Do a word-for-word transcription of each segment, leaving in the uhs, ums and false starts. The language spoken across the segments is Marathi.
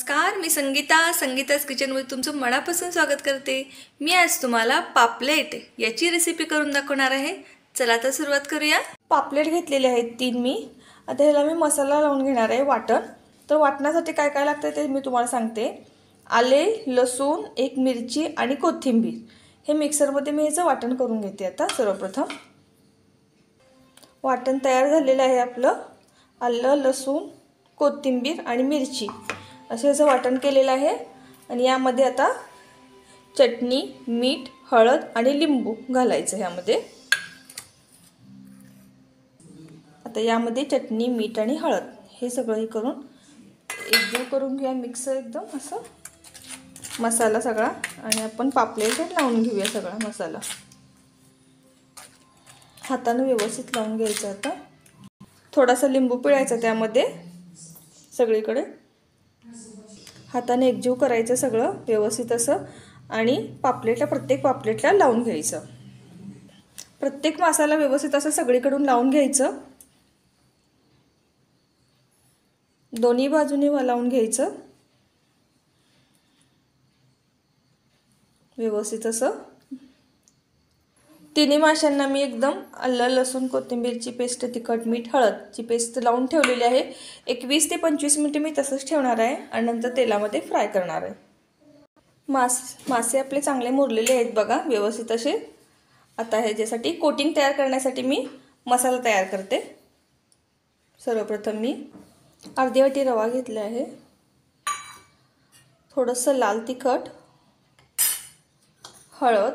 नमस्कार, मी संगीता संगीताज किचनमध्ये तुमचं मनापासून स्वागत करते। मी आज तुम्हाला पापलेट याची रेसिपी करून दाखवणार आहे। चला तर सुरुवात करूया। पापलेट घेतलेले आहेत तीन मी। आता ह्याला मी मसाला लावून घेणार आहे वाटण। तर वाटण्यासाठी काय काय लागतं ते मी तुम्हाला सांगते। आले, लसूण, एक मिरची आणि कोथिंबीर हे मिक्सरमध्ये मी ह्याचं वाटण करून घेते। आता सर्वप्रथम वाटण तयार झालेलं आहे आपलं। आलं, लसूण, कोथिंबीर आणि मिरची असे याचं वाटण केलेलं आहे। आणि यामध्ये आता चटणी, मीठ, हळद आणि लिंबू घालायचं यामध्ये। आता यामध्ये चटणी, मीठ आणि हळद हे सगळं करून एकजीव करून घेऊया, मिक्स एकदम असं मसाला सगळा। आणि आपण पापलेट लावून घेऊया सगळा मसाला। हाताने व्यवस्थित लावून घ्यायचं। आता थोडासा लिंबू पिळायचा त्यामध्ये सगळीकडे। हाताने एकजीव करायचं सगळं व्यवस्थित असं। आणि पापलेटला प्रत्येक पापलेटला लावून घ्यायचं। प्रत्येक मसाला व्यवस्थित असं सगळीकडून लावून घ्यायचं। दोन्ही बाजूने लावून घ्यायचं व्यवस्थित असं। तिन्ही माशांना मी एकदम आलं, लसूण, कोथिंबीरची पेस्ट, तिखट, मीठ, हळदची पेस्ट लावून ठेवलेली आहे। एक वीस ते पंचवीस मिनिटे मी तसंच ठेवणार आहे आणि नंतर तेलामध्ये फ्राय करणार आहे। मास मासे आपले चांगले मुरलेले आहेत बघा व्यवस्थित असे। आता ह्याच्यासाठी कोटिंग तयार करण्यासाठी मी मसाला तयार करते। सर्वप्रथम मी अर्धी वाटी रवा घेतला आहे, थोडंसं लाल तिखट, हळद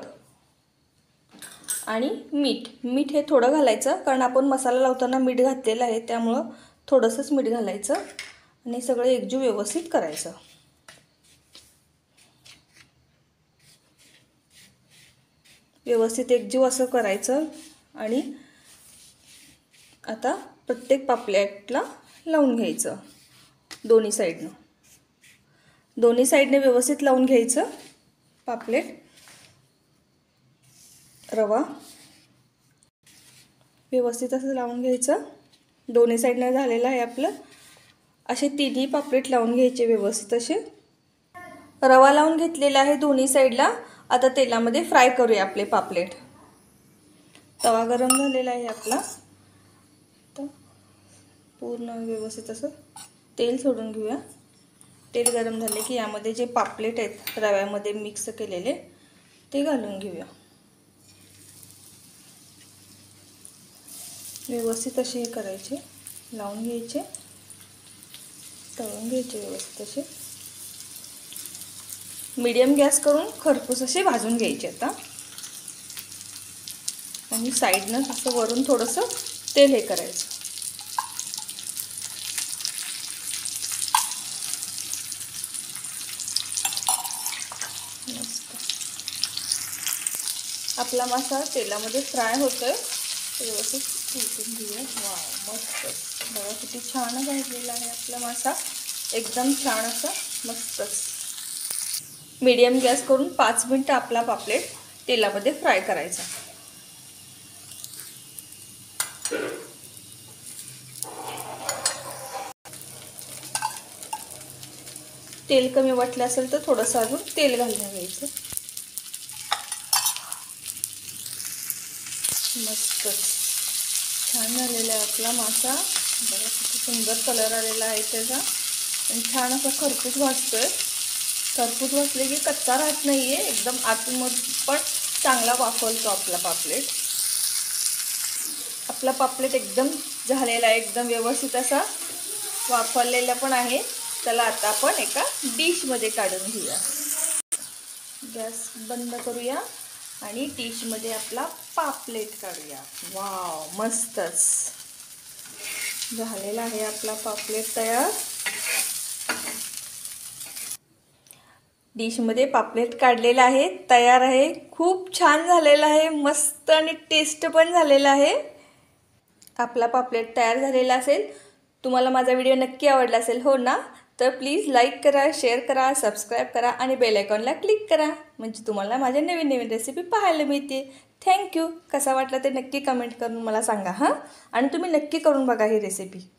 आणि मीठ। मीठ हे थोडं घालायचं कारण आपण मसाला लावताना मीठ घातलेलं आहे, त्यामुळं थोडंसंच मीठ घालायचं आणि सगळं एकजीव व्यवस्थित करायचं। व्यवस्थित एकजीव असं करायचं। आणि आता प्रत्येक पापलेटला लावून घ्यायचं दोन्ही साईडनं। दोन्ही साईडने व्यवस्थित लावून घ्यायचं पापलेट। रवा व्यवस्थित असं लावून घ्यायचं। दोन्ही साईडनं झालेलं आहे आपलं। असे तिन्ही पापलेट लावून घ्यायचे व्यवस्थित असे। रवा लावून घेतलेला आहे दोन्ही साईडला। आता तेलामध्ये फ्राय करूया आपले पापलेट। तवा गरम झालेला आहे आपला। तर पूर्ण व्यवस्थित असं तेल सोडून घेऊया। तेल गरम झाले की यामध्ये जे पापलेट आहेत रव्यामध्ये मिक्स केलेले ते घालून घेऊया। व्यवस्थित असे हे करायचे, लावून घ्यायचे, तळून घ्यायचे व्यवस्थित असे। मीडियम गॅस करून खरपूस असे भाजून घ्यायचे। आता आणि साईडनं असं वरून थोडंसं तेल हे करायचं। मस्त आपला मासा तेलामध्ये फ्राय होतोय, व्यवस्थित शिजवून घेऊया। वाव, मस्त बघा किती छान भाजलेला आहे आपला मासा, एकदम छान असा मस्तच। मीडियम गॅस करून पाच मिनिटं आपला पापलेट तेलामध्ये फ्राय करायचा। तेल कमी वाटलं असेल तर थोडंसं अजून तेल घालून घ्यायचं। मस्तच छान झालेला आहे आपला मासा। बघा किती सुंदर कलर आलेला आहे त्याचा आणि छान असा खरपूस भाजतोय। खरपूस भाजले की कच्चा राहत नाही आहे, एकदम आतमध्ये पण चांगला वाफवतो आपला पापलेट। आपला पापलेट एकदम झालेला आहे, एकदम व्यवस्थित असा वाफवलेला पण आहे। चला आता आपण एका डिशमध्ये काढून घेऊया। गॅस बंद करूया आणि डिशमध्ये आपला पापलेट काढूया। वाव, मस्तच झालेला आहे आपला पापलेट तयार। डिशमध्ये पापलेट काढलेला आहे, तयार आहे। खूप छान झालेला आहे, मस्त आणि टेस्ट पण झालेला आहे। आपला पापलेट तयार झालेला असेल। तुम्हाला माझा व्हिडिओ नक्की आवडला असेल, हो ना? तर प्लीज लाईक करा, शेअर करा, सबस्क्राईब करा आणि बेल आयकॉनला क्लिक करा, म्हणजे तुम्हाला माझ्या नवीन नवीन रेसिपी पाहायला मिळते। थँक्यू। कसा वाटला ते नक्की कमेंट करून मला सांगा हां। आणि तुम्ही नक्की करून बघा ही रेसिपी।